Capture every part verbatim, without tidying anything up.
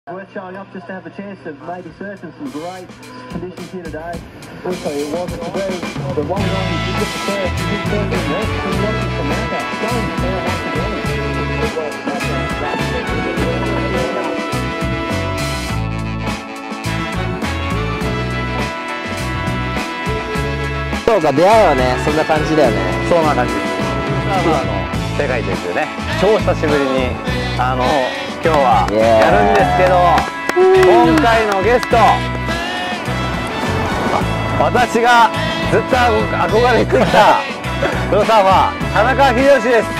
Worth showing up just to have a chance of maybe surfing some great conditions here today. Also, it wasn't to be, but one guy who did get the surf, he did surf in rest, and he wanted to make that going before it has to go. そうか、出会いはね、そんな感じだよね。 そんな感じです。サーファーの世界ですよね。超久しぶりにあの今日はやるんですけど、今回のゲスト、私がずっと憧れてきたプロサーファー田中秀吉です。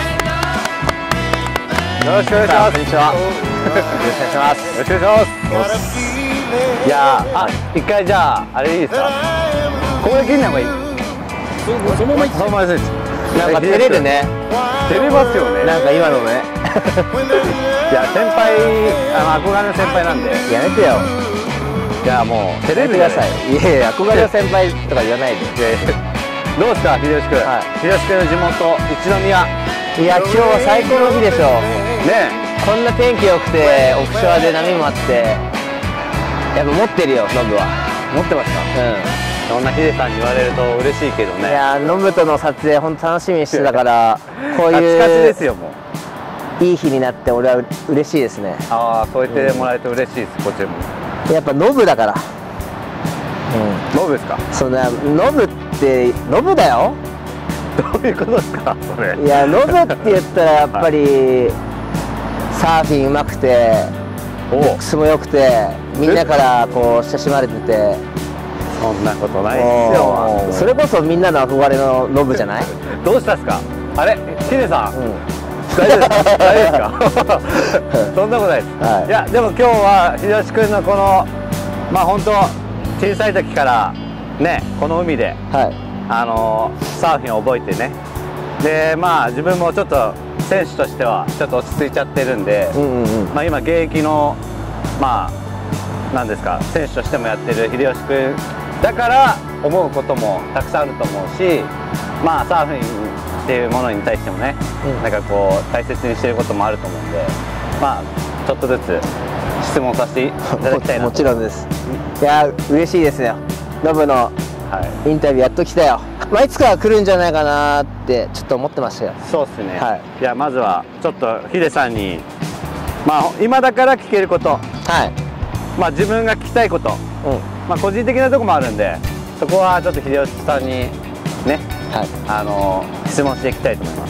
よろしくお願いします。こんにちは。よろしくお願いします。よろしくお願いします。いやー、あ、一回じゃああれいいですか。ここで切んない方がいい。そのままそのままです。 なんか照れるね。 照れますよね。 なんか今のね。 いや先輩、あの憧れの先輩なんで。 やめてよ。 いやもう照れてください。 いやいや、憧れの先輩とか言わないで。 どうですか、秀吉君。秀吉君の地元一宮。 いや、今日は最高の日でしょ。 ね。 こんな天気良くて、オフショアで波もあって、やっぱ持ってるよ、ノブは。 持ってますか。うん。そんなヒデさんに言われると嬉しいけどね。 いやー、ノブとの撮影本当楽しみにしてたから、こういうカチカチですよ、もういい日になって俺は嬉しいですね。 ああ、そう言ってもらえて嬉しいです、こっちも。 やっぱノブだから。 うん、ノブですか。 そうだ、ノブってノブだよ。 どういうことですか、それ。 いや、ノブって言ったらやっぱりサーフィンうまくて、ルックスも良くて、みんなからこう親しまれてて。 そんなことないですよ。 それこそみんなの憧れのノブじゃない。 どうしたんですか。あれ、ヒデさん。うん、大丈夫ですか。大丈夫ですか。そんなことないです。はい、いや、でも今日は秀吉君のこの、まあ本当小さい時からね、この海で、はい、あのサーフィンを覚えてね。で、まあ自分もちょっと選手としてはちょっと落ち着いちゃってるんで、まあ今現役のまあなんですか、選手としてもやってる秀吉君だから思うこともたくさんあると思うし、まあサーフィンっていうものに対してもね、うん、なんかこう大切にしてることもあると思うんで、まあちょっとずつ質問させていただきたいなと。 もちろんです。いや嬉しいですね。ノブのインタビューやっと来たよ。まあいつかは来るんじゃないかなってちょっと思ってましたよ。 そうですね。はい。いやまずはちょっとヒデさんに、まあ今だから聞けること、はい。まあ自分が聞きたいこと、うん、まあ個人的なところもあるんで、そこはちょっと秀吉さんにね、はい、あの質問していきたいと思います。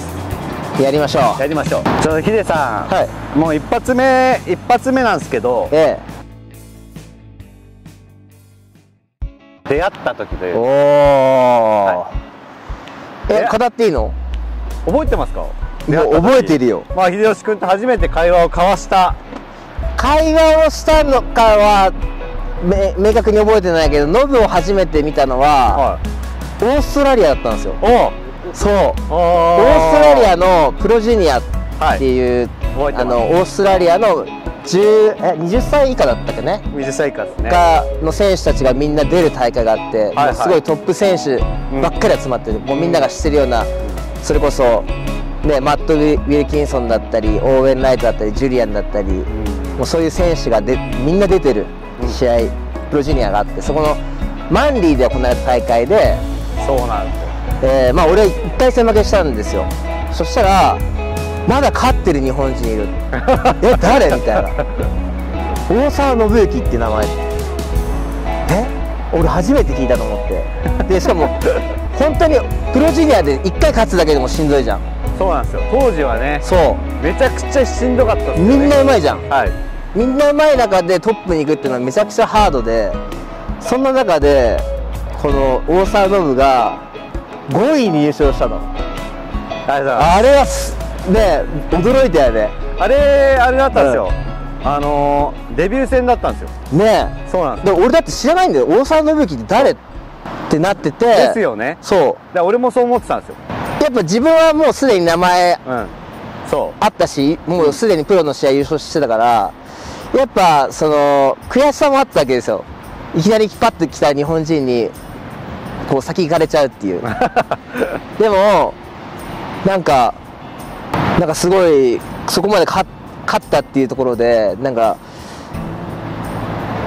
やりましょう。 やりましょう。ちょっと秀さん、はい、もう一発目一発目なんですけど、ええ、出会った時という。おお。 はい、え、語っていいの？ 覚えてますか？ もう覚えてるよ。 まあ秀吉君と初めて会話を交わした。 会話をしたのかは明確に覚えてないけど、ノブを初めて見たのは、はい、オーストラリアだったんですよ。おそう、オーストラリアのプロジュニアっていう、はい、あのオーストラリアのじゅうえにじゅっさい以下だったっけね、 にじゅっさい以下ですねがの選手たちがみんな出る大会があって、はい、すごいトップ選手ばっかり集まってる、うん、もうみんなが知ってるような、うん、それこそ、ね、マット・ウィルキンソンだったりオーウェン・ライトだったりジュリアンだったり、うん、もうそういう選手がでみんな出てる試合、うん、プロジュニアがあって、そこのマンリーで行われた大会で、 そうなんですよ、 えー、まあ俺はいっかい戦負けしたんですよ。そしたらまだ勝ってる日本人いるえ誰みたいな大沢信之って名前、え俺初めて聞いたと思って、でしかも本当にプロジュニアでいっかい勝つだけでもしんどいじゃん。 そうなんですよ、当時はね、そうめちゃくちゃしんどかったですよね。 みんなうまいじゃん、はい、みんなうまい中でトップに行くっていうのはめちゃくちゃハードで、そんな中でこの大沢信がごいに優勝したの。あれはね驚いたよね。 あれあれだったんですよ、うん、あのー、デビュー戦だったんですよね。 そうなんです。 で俺だって知らないんだよ、大沢信之って誰ってなってて。 ですよね。そうで俺もそう思ってたんですよ。 やっぱ自分はもうすでに名前、うん、 そうあったし、もうすでにプロの試合優勝してたから、やっぱその悔しさもあったわけですよ。いきなりパッと来た日本人にこう先行かれちゃうっていうでもなんかなんかすごいそこまで勝ったっていうところで、なんか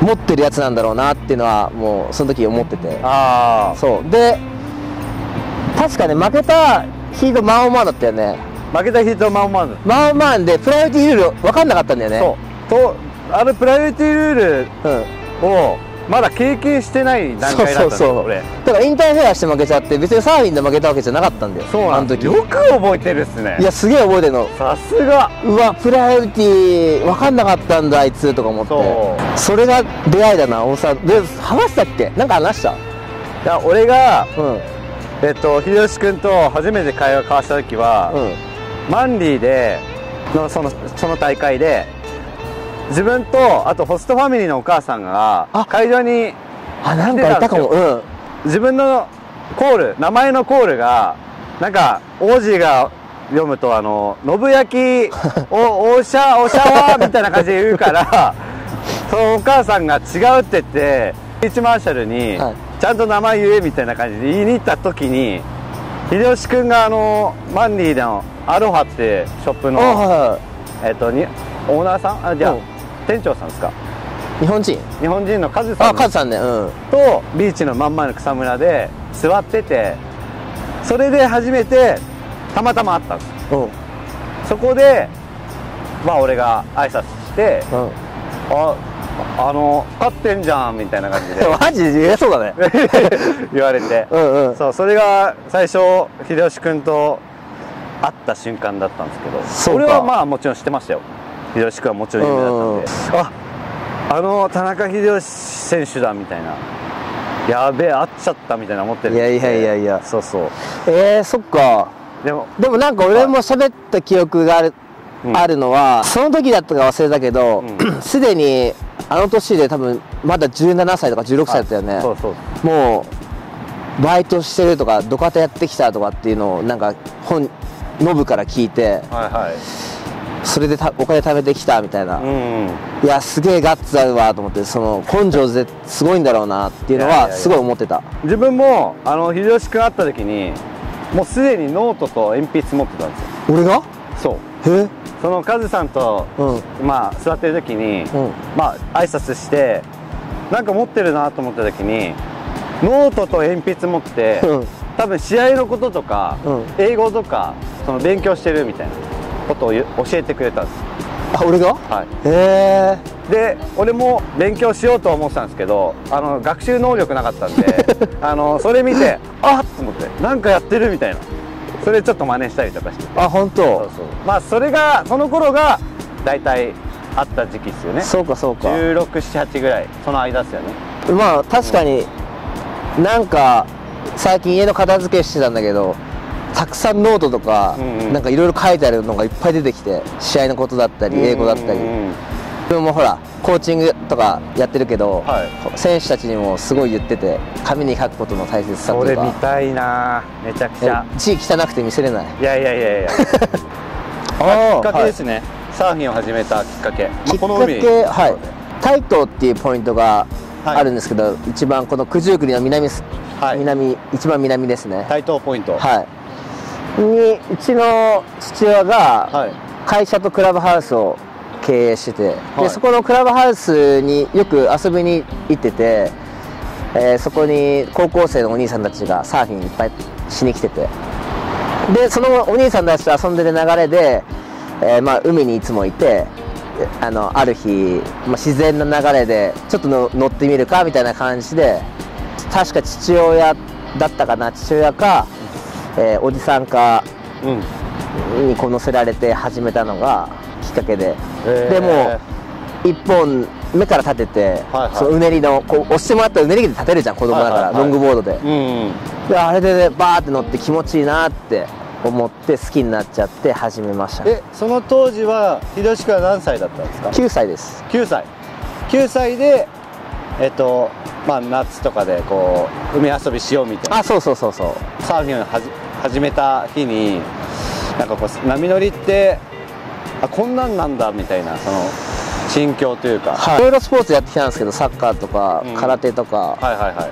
持ってるやつなんだろうなっていうのはもうその時思ってて、 ああ、 そうで確かね負けたヒートマンオマンだったよね。 負けたヒートマンオマンマンオマンでプライオリティルール分かんなかったんだよね。 そうとあれプライオリティルールをまだ経験してない段階だったんだよ俺。 だからインターフェアして負けちゃって別にサーフィンで負けたわけじゃなかったんだよ。 そうなんだ。 あの時よく覚えてるっすね。 いやすげえ覚えてるの。 さすが。 うわプライオリティ分かんなかったんだあいつとか思って、 そ, それが出会いだな。大沢で話したっけ、なんか話した。いや俺が、 うん、 えっと秀吉君と初めて会話交わした時は、うん、マンリーでのそのその大会で自分とあとホストファミリーのお母さんが会場にあなんかいたかも、うん、 自分のコール名前のコールがなんか王子が読むとあの信焼おおしゃおしゃわみたいな感じで言うからそのお母さんが違うって言ってビーチマーシャルに、はい、ちゃんと名前言えみたいな感じで言いに行った時に秀吉君があのマンリーのアロハってショップの、はい、えっとにオーナーさんあじゃあ、うん、店長さんですか。 日本人日本人のカズさんあカズさんね、うん、 とビーチの真ん前の草むらで座っててそれで初めてたまたま会ったんです、うん、そこでまあ俺が挨拶して、うん、ああの勝ってんじゃんみたいな感じでマジで言えそうだね言われてうん、うん、そうそれが最初秀吉君と会った瞬間だったんですけど俺はまあもちろん知ってましたよ。秀吉君はもちろん有名だったんで、うん、ああの田中秀吉選手だみたいなやべえ会っちゃったみたいな思ってるんで。 いやいやいやいやそうそうえー、そっか。 でもでもなんか俺も喋った記憶がある、うん、あるのはその時だったか忘れたけどすで、うん、にあの年で多分まだじゅうななさいとかじゅうろくさいだったよね。 そうそうもうバイトしてるとか土方やってきたとかっていうのをなんか本ノブから聞いて、はいはい、それでたお金貯めてきたみたいな、うんうん、いやすげえガッツあるわと思って、その根性ぜすごいんだろうなっていうのはすごい思ってた。いやいやいや自分もあの秀吉君会った時にもうすでにノートと鉛筆持ってたんですよ。 俺がそうえそのカズさんと、うん、まあ座ってる時に、うん、まあ挨拶してなんか持ってるなと思った時にノートと鉛筆持って、うん、多分試合のこととか、うん、英語とかその勉強してるみたいなことを教えてくれたんです。 あ俺がはいへえで俺も勉強しようとは思ってたんですけどあの学習能力なかったんであのそれ見てあっと思ってなんかやってるみたいなそれちょっと真似したりとかしてあ本当。 そうそうまあそれがその頃が大体あった時期ですよね。 そうかそうかじゅうろく、じゅうはちぐらいその間ですよね。 まあ確かに、うん、なんか最近家の片付けしてたんだけどたくさんノートとか、うんうん、なんかいろいろ書いてあるのがいっぱい出てきて試合のことだったり英語だったりでもほらコーチングとかやってるけど、はい、選手たちにもすごい言ってて紙に書くことの大切さとかそれ見たいなめちゃくちゃ字汚くて見せれない。 いやいやいやいやあきっかけですね、はい、サーフィンを始めたきっかけきっかけ、はい、台東っていうポイントがあるんですけど、はい、一番この九十九里の南、はい、南一番南ですね台東ポイントはいにうちの父親が会社とクラブハウスを経営してて、はい、でそこのクラブハウスによく遊びに行ってて、えー、そこに高校生のお兄さんたちがサーフィンいっぱいしに来ててでそのお兄さんたちと遊んでる流れで、えーまあ、海にいつもいてあのある日、まあ、自然な流れでちょっとの乗ってみるかみたいな感じで確か父親だったかな父親かえー、おじさんかにこう乗せられて始めたのがきっかけで、えー、でも一本目から立てて、はいはい、そのうねりのこう押してもらったらうねりで立てるじゃん子供だから、はいはいはい、ロングボードで、うんうん、であれで、ね、バーって乗って気持ちいいなって思って好きになっちゃって始めました。 えその当時は秀吉君は何歳だったんですか？ きゅうさいです。 きゅうさいきゅうさいでえっとまあ夏とかでこう海遊びしようみたいなあそうそうそうそうサーフィンをはじ始めた日になんかこう波乗りってあこんなんなんだみたいなその心境というか、 はい、いろいろスポーツやってきたんですけどサッカーとか、うん、空手とか、はいはいはい、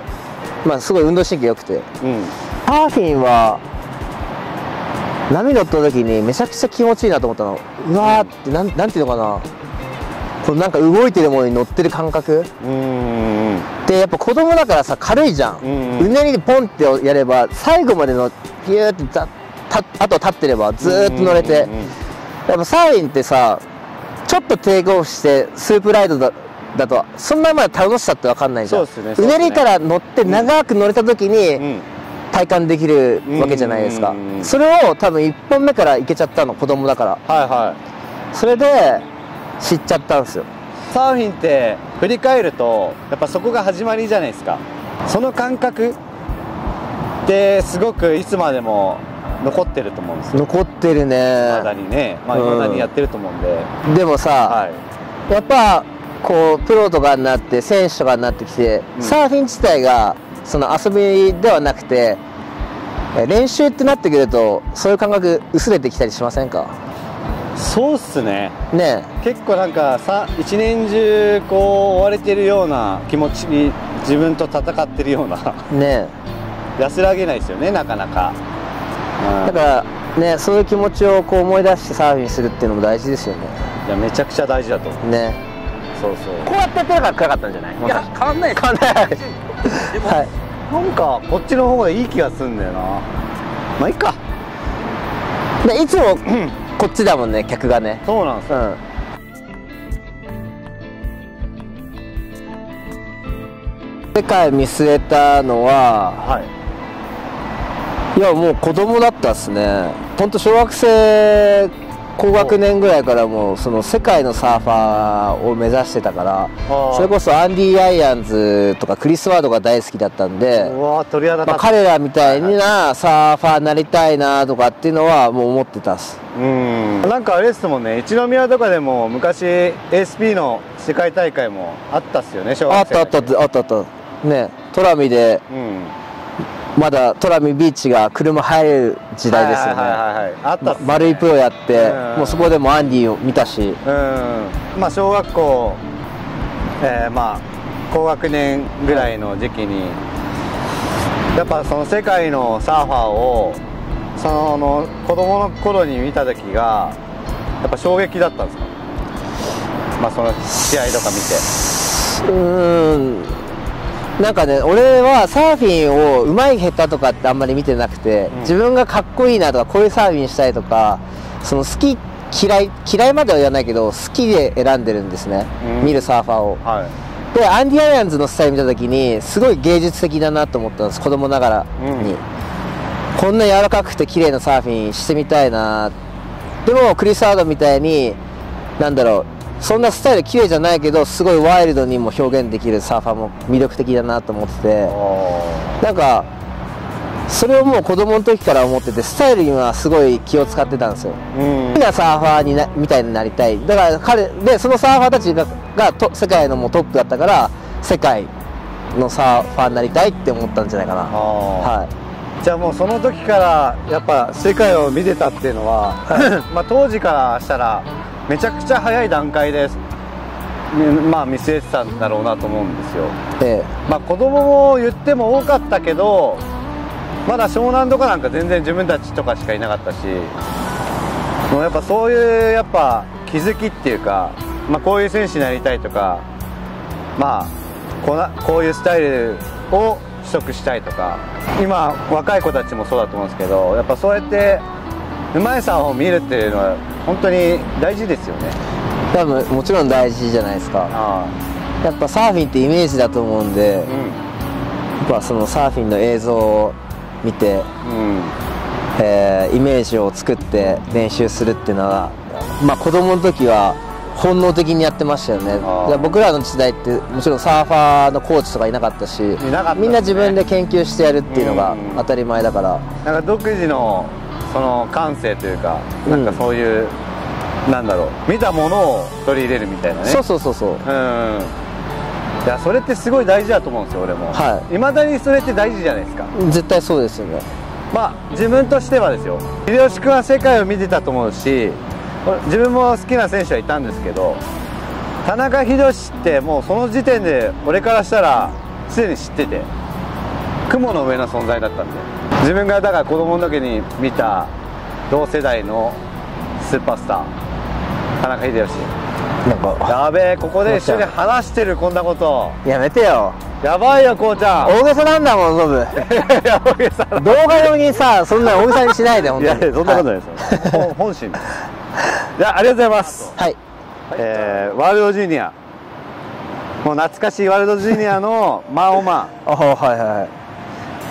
まあすごい運動神経良くて、うん、サーフィンは波乗った時にめちゃくちゃ気持ちいいなと思ったの。うわーってなん、なんていうのかなこうなんか動いてるものに乗ってる感覚で、やっぱ子供だからさ軽いじゃん、うねりでポンってやれば最後までのピューってたたあと立ってればずーっと乗れて、やっぱサーフィンってさちょっとテイクオフしてスープライドだだとそんなまで楽しさって分かんないじゃん。うねりから乗って長く乗れた時に体感できるわけじゃないですか。それを多分いっぽんめからいけちゃったの、子供だから。はいはい。それで知っちゃったんですよ。 サーフィンって振り返るとやっぱそこが始まりじゃないですか。その感覚ってすごくいつまでも残ってると思うんですよ。 残ってるね。 まだにね、まあ未だにやってると思うんで、 うん、でもさ、はい、やっぱこうプロとかになって選手とかになってきて、うん、サーフィン自体がその遊びではなくて練習ってなってくるとそういう感覚薄れてきたりしませんか？ そうっすね。 ね、 結構なんかさ一年中こう追われてるような気持ちに自分と戦ってるようなね安らげないですよね、なかなか。 うん、だからね、そういう気持ちをこう思い出してサーフィンするっていうのも大事ですよね。 いやめちゃくちゃ大事だと思うね。 そうそう、 こうやってやってるから暗かったんじゃない？ いや変わんない変わんないでも、はい、なんかこっちの方がいい気がするんだよな。まあいいか。 でいつもこっちだもんね、客がね。 そうなんですよ、うん、 世界見据えたのは、はい、いやもう子供だったっすね。ほんと小学生高学年ぐらいからもうその世界のサーファーを目指してたから、それこそアンディ・アイアンズとかクリス・ワードが大好きだったんで、まあ彼らみたいなサーファーになりたいなとかっていうのはもう思ってたっす。 うん、なんかあれですもんね、一宮とかでも昔 エーエスピー の世界大会もあったっすよね、小学生。 あったあったあったあったね、トラミで、うん、まだトラミビーチが車入れる時代ですよね。 あったっすね。 丸いプロやって、うん、もうそこでもアンディを見たし、うん、 まあ小学校、えー、まあ高学年ぐらいの時期に、うん、やっぱその世界のサーファーをその子供の頃に見た時がやっぱ衝撃だったんですか？まあその試合とか見て。 うーん、なんかね、俺はサーフィンをうまい下手とかってあんまり見てなくて、うん、自分がかっこいいなとかこういうサーフィンしたいとか、その好き嫌い嫌いまでは言わないけど好きで選んでるんですね、うん、見るサーファーを、はい、でアンディ・アイアンズのスタイル見た時にすごい芸術的だなと思ったんです、子供ながらに、うん、こんな柔らかくて綺麗なサーフィンしてみたいな。でもクリス・ハードみたいになんだろう、そんなスタイル綺麗じゃないけどすごいワイルドにも表現できるサーファーも魅力的だなと思ってて、なんかそれをもう子供の時から思ってて、スタイルにはすごい気を使ってたんですよ。好きなサーファーになみたいになりたい。だから彼でそのサーファーたちががと世界のもうトップだったから、世界のサーファーになりたいって思ったんじゃないかな。はい。 じゃあもうその時からやっぱ世界を見てたっていうのは、はい、まあ当時からしたらめちゃくちゃ早い段階で、まあ、見据えてたんだろうなと思うんですよ。ええ、まあ子供も言っても多かったけど、まだ湘南とかなんか全然自分たちとかしかいなかったし、もうやっぱそういうやっぱ気づきっていうか、まあ、こういう選手になりたいとか、まあこうなこういうスタイルを取得したいとか、今若い子たちもそうだと思うんですけど、やっぱそうやってうまいサーファーを見るっていうのは本当に大事ですよね。 多分もちろん大事じゃないですか。ああ、やっぱサーフィンってイメージだと思うんで、うん、やっぱそのサーフィンの映像を見て、うん、えー、イメージを作って練習するっていうのは、まあ子供の時は本能的にやってましたよね。僕らの時代ってもちろんサーファーのコーチとかいなかったし、いなかったですね、みんな自分で研究してやるっていうのが当たり前だから、 なんか独自のその感性というか、なんかそういう、うん、なんだろう、見たものを取り入れるみたいなね。 そうそうそうそう、うん、 いやそれってすごい大事だと思うんですよ、俺も。はい、未だにそれって大事じゃないですか。 絶対そうですよね。 まあ自分としてはですよ、秀吉君は世界を見てたと思うし、自分も好きな選手はいたんですけど、田中秀吉ってもうその時点で俺からしたらすでに知ってて、雲の上の存在だったんで、自分がだから子供の時に見た同世代のスーパースター田中秀吉なんかやべえ、ここで一緒に話してる、こんなこと。 やめてよ。 やばいよ、こうちゃん。 大げさなんだもん、ノブ。 いや、大げさだ。 動画用にさ、そんな大げさにしないで、本当に。 いや、そんなことないですよ。はい、本心です。じゃあ、ありがとうございます。 はい。 えー、ワールドジュニア。もう懐かしいワールドジュニアのマンオマン。 あ、はいはいはい。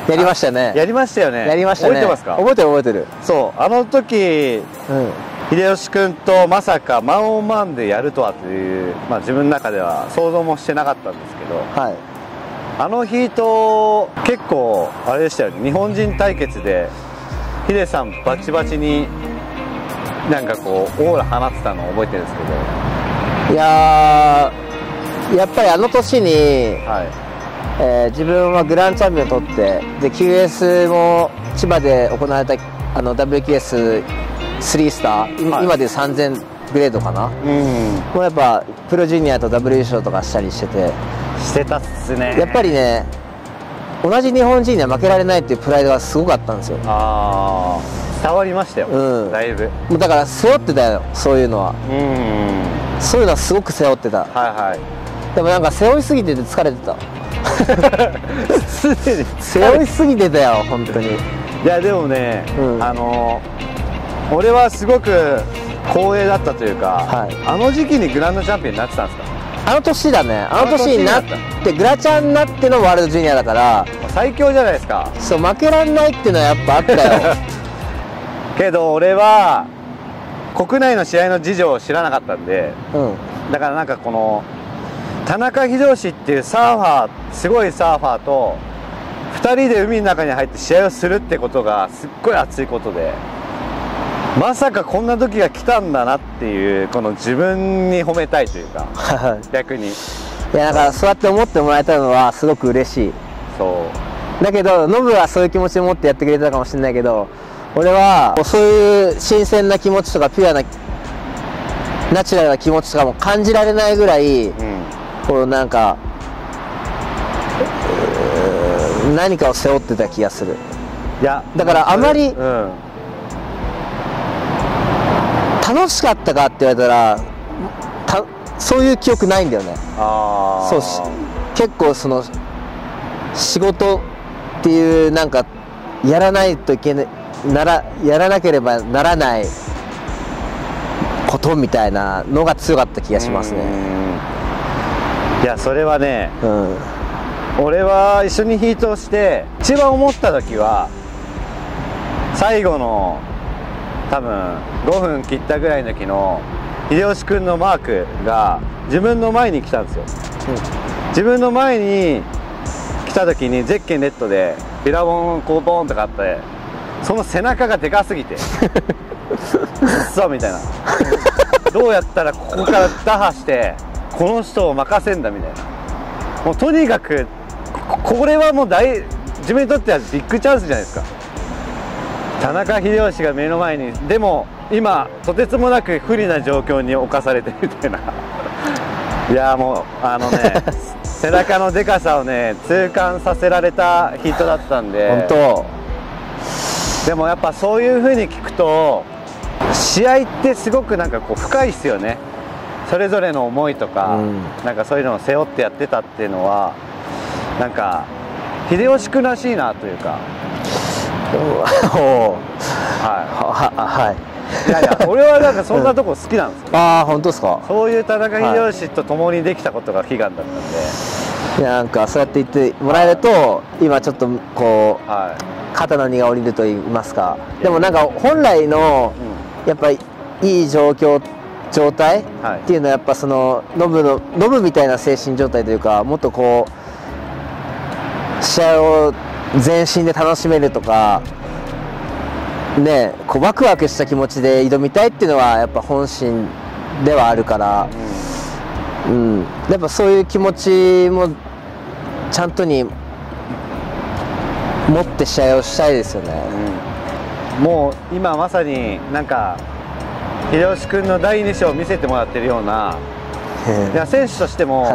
やりましたね。 やりましたよね。 やりましたね。 覚えてますか？ 覚えてる覚えてる。 そう、あの時、 うん。 秀吉君とまさかマンオンマンでやるとはという、まあ、自分の中では想像もしてなかったんですけど、 はい、 あのヒート結構あれでしたよね。日本人対決でヒデさんバチバチになんかこうオーラ放ってたのを覚えてるんですけど、 いやーやっぱりあの年に、 はい、 えー、自分はグランチャンピオンを取ってで キューエス も千葉で行われたあの ダブリューキューエススリースター、はい、今でさんぜんグレードかな、うん、もうやっぱプロジュニアとダブル優勝とかしたりしててしてたっすね。 やっぱりね同じ日本人には負けられないっていうプライドがすごかったんですよ。 ああ伝わりましたよ、うん、だいぶ。 もうだから背負ってたよ、そういうのは。うん、そういうのはすごく背負ってた。はいはい。でもなんか背負いすぎてて疲れてた。 すでに背負いすぎてたよ本当に。 いやでもね、うん、あの俺はすごく光栄だったというか、はい、あの時期にグランドチャンピオンになってたんですか？ あの年だね。あの年になってグラチャンになってのワールドジュニアだから最強じゃないですか。 そう負けらんないっていうのはやっぱあったよ。 けど俺は国内の試合の事情を知らなかったんで、うん、だからなんかこの田中秀吉っていうサーファーすごいサーファーとふたりで海の中に入って試合をするってことがすっごい熱いことで、まさかこんな時が来たんだなっていうこの自分に褒めたいというか逆に。いやだからそうやって思ってもらえたのはすごく嬉しい。そうだけどノブはそういう気持ちを持ってやってくれたかもしれないけど、俺はそういう新鮮な気持ちとかピュアなナチュラルな気持ちとかも感じられないぐらい、うん、こうなんか何かを背負ってた気がする。いやだからあまり、うん、楽しかったかって言われたらたそういう記憶ないんだよね。あそうし結構その仕事っていうなんかやらないといけないならやらなければならないことみたいなのが強かった気がしますね。 いやそれはね、うん、俺は一緒にヒートをして一番思った時は最後の多分ごふん切ったぐらいの時の秀吉君のマークが自分の前に来たんですよ、うん、自分の前に来た時にゼッケンレッドでビラボンこうボーンとかあって、その背中がでかすぎてそうみたいなどうやったらここから打破してこの人を任せんだみたいな、もうとにかくこれはもう大自分にとってはビッグチャンスじゃないですか。田中秀吉が目の前に、でも今とてつもなく不利な状況に侵されてるみたいな。いやもうあのね背中のでかさをね痛感させられたヒートだったんで。 本当でもやっぱそういう風に聞くと試合ってすごくなんかこう深いっすよね。それぞれの思いとか、うん、なんかそういうのを背負ってやってたっていうのはなんか秀吉君らしいなというか。 はいはい。 いやいや俺はなんかそんなとこ好きなんですよ、 うん、ああ本当ですか。 そういう田中秀吉と共にできたことが悲願だったんで、 いやなんかそうやって言ってもらえると今ちょっとこう、はい、肩の荷が下りると言いますか。でもなんか本来のやっぱりいい状況状態っていうのはやっぱそのノブのノブみたいな精神状態というか、もっとこう試合を全身で楽しめるとかね、こうワクワクした気持ちで挑みたいっていうのはやっぱ本心ではあるから、うん、うん、やっぱそういう気持ちもちゃんとに持って試合をしたいですよね、 うん、もう今まさになんか秀吉君の第二章を見せてもらってるような、いや選手としても、はい、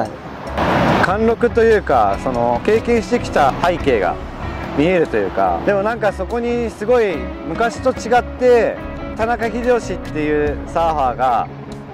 貫禄というかその経験してきた背景が見えるというか、でもなんかそこにすごい昔と違って田中秀吉っていうサーファーが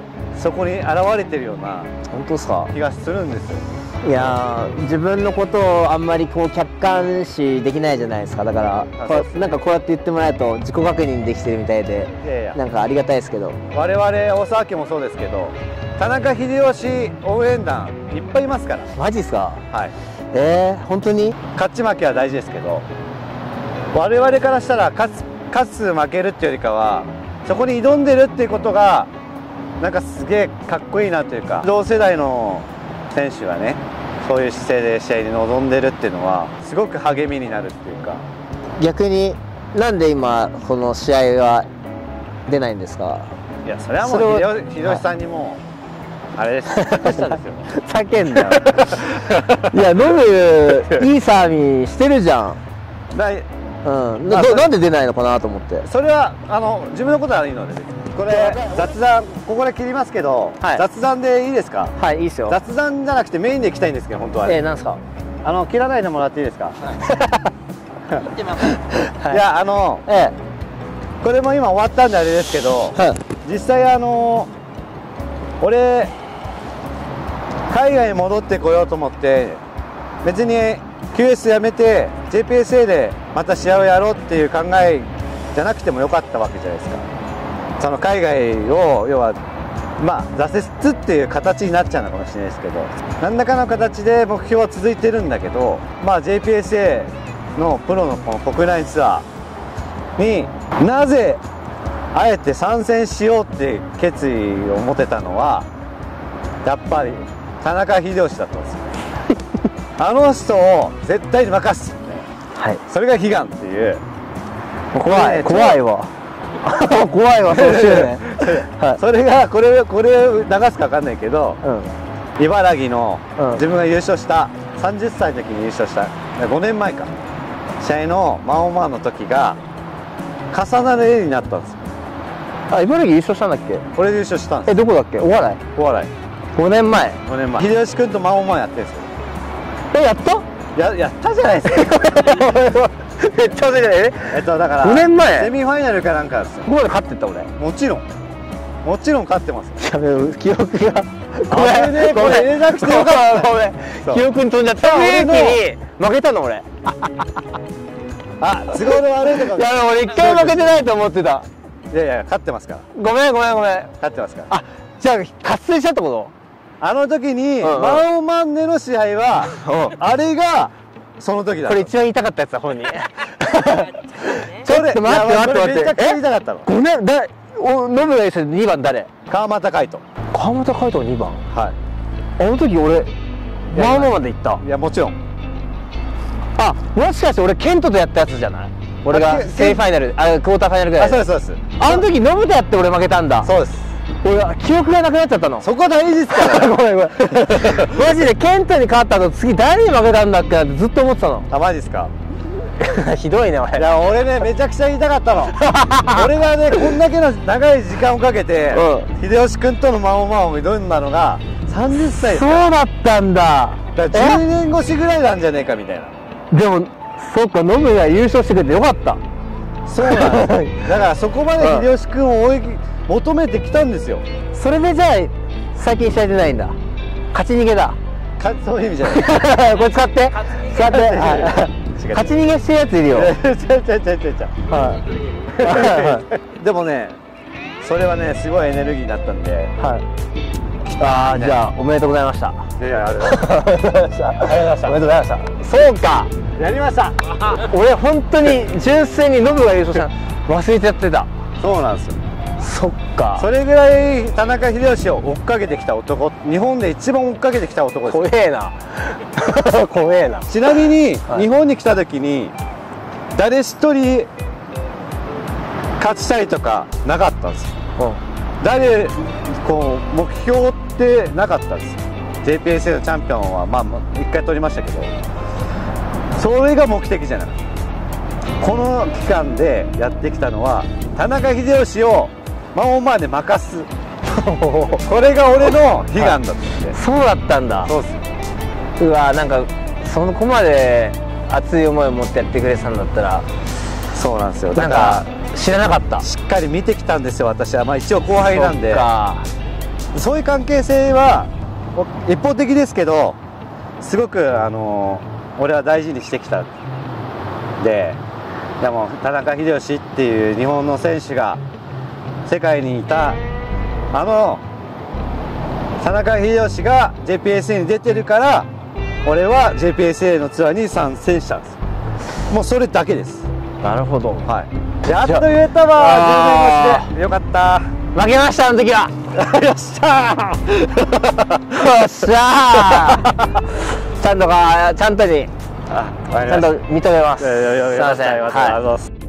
そこに現れてるような本当ですか。 気がするんですよ。 いやー、自分のことをあんまりこう客観視できないじゃないですか。だからこうなんかこうやって言ってもらえると自己確認できてるみたいで、 いやいやなんかありがたいですけど。 我々大沢家もそうですけど、田中秀吉応援団いっぱいいますから。 マジっすか。 はい。 えー、本当に。 勝ち負けは大事ですけど、我々からしたら勝つ勝つ負けるっていうよりかは、そこに挑んでるっていうことがなんかすげえかっこいいなというか、同世代の選手がねそういう姿勢で試合に臨んでるっていうのはすごく励みになるっていうか。 逆になんで今この試合は出ないんですか。 いや、それはもう秀吉秀吉さんにもうあれですよ、託したんですよ。 叫んだよ。いや、ノブいいサーミーしてるじゃん。 だうん、 まあどなんで出ないのかなと思って。 それはあの自分のことはいいので、これ雑談ここで切りますけど、 はい、 雑談でいいですか。 はい、いいですよ。 雑談じゃなくてメインで行きたいんですけど、本当は。 えー、なんですか。 あの切らないでもらっていいですか。 はい、 いや、あの、 ええ、 これも今終わったんであれですけど、はい、実際あの俺海外に戻ってこようと思って別に キューエス やめて ジェイピーエスエー でまた試合をやろうっていう考えじゃなくてもよかったわけじゃないですか。その海外を要はまあ挫折っていう形になっちゃうのかもしれないですけど、何らかの形で目標は続いてるんだけど、まあ ジェイピーエスエー のプロのこの国内ツアーになぜあえて参戦しようって決意を持てたのはやっぱり田中秀吉だったんですよ。あの人を絶対に任す、はい、それが悲願っていう。 怖い怖いわ。怖いわ、そうしてるね。 はい、それがこれこれ流すか分かんないけど、うん、茨城の、うん、自分が優勝したさんじゅっさいの時に優勝したごねんまえか試合のマンオーマンの時が重なる絵になったんですよ。 あ、茨城優勝したんだっけ。 これで優勝したんです。 え、どこだっけ。お笑い。 お笑い。 ごねんまえ。 ごねんまえ。秀吉君とマンオーマンやってるんですよ。 え、やった。 ややったじゃないですか。 めっちゃ忘れてない。 えっとだからごねんまえセミファイナルかなんかですよ。 ここで勝ってった俺。 もちろんもちろん勝ってます。 やべえ、記憶がごめんね、これ入れなくてよかった。 ごめん、記憶に飛んじゃった。雰囲気に負けたの俺。 あ、都合の悪いとか。 いや、俺一回負けてないと思ってた。 いやいや、勝ってますから。 ごめんごめんごめん。 勝ってますから。 あ、じゃあ達成したってこと。 あの時にマンオマンネの試合はあれがその時だ。 これ一番言いたかったやつだ、本人。 ちょっと待って待って待って。めちゃくちゃ言いたかったの。 ごめん、だ、お、ノブが一緒ににばん誰？ 川又海斗。 川又海斗がにばん。 はい。 あの時俺マンオーマンで行った。 いや、もちろん。 あ、もしかして俺ケントとやったやつじゃない。俺がセミファイナル、あ、クォーターファイナルぐらい。 あ、そうですそうです。 あの時ノブとやって俺負けたんだ。 そうです。 俺記憶がなくなっちゃったの。 そこ大事ですから。 ごめんごめん。マジでケントに勝った後次誰に負けたんだっけなってずっと思ってたの。 あ、マジですか。 ひどいね俺。 いや、俺ね、めちゃくちゃ言いたかったの。俺がね、こんだけの長い時間をかけて、うん、秀吉君とのマンオーマンを挑んだのがさんじゅっさいですから。 そうだったんだ。 だからじゅうねんごしぐらいなんじゃねえかみたいな。 でもそっか、ノブが優勝してくれてよかった。 そうなんです。だからそこまで秀吉君を追い求めてきたんですよ。 それでじゃあ最近試合出ないんだ。勝ち逃げだ。 かそういう意味じゃない。 これ使って使って。勝ち逃げしてるやついるよ。 ちゃちゃちゃちゃちゃ。はい。でもね、それはね、すごいエネルギーになったんで。はい。ああ、じゃあおめでとうございました。いや、ありがとうございました。ありがとうございました。おめでとうございました。そうか。やりました。俺本当に純粋にノブが優勝した忘れてやってた。そうなんですよ。そっか。それぐらい田中秀吉を追っかけてきた男、日本で一番追っかけてきた男です。怖えな。怖えな。ちなみに、はい、日本に来た時に誰一人勝ちたいとかなかったんですよ。うん、誰こう目標ってなかったんですよ。 ジェイピーエスエー のチャンピオンはまあいっかい取りましたけど、それが目的じゃない。この期間でやってきたのは田中秀吉をマンオーマンで任す。これが俺の悲願だったんで。そうだったんだ。そうっす。うわ、なんかそこまで熱い思いを持ってやってくれてたんだったら。そうなんですよ。なんか知らなかった。しっかり見てきたんですよ、私は。まあ一応後輩なんで。 そういう関係性は一方的ですけどすごくあの俺は大事にしてきた。ででも田中秀吉っていう日本の選手が世界にいたあの田中秀吉が ジェイピーエスエー に出てるから俺は ジェイピーエスエー のツアーに参戦したんです。もうそれだけです。なるほど。はい。やっと言えたわ。じゅうねん越しでよかった。 負けました、あの時は。 よっしゃー。 よっしゃー。ちゃんとか、ちゃんとに。 あ、 ちゃんと認めます。すいません。はい。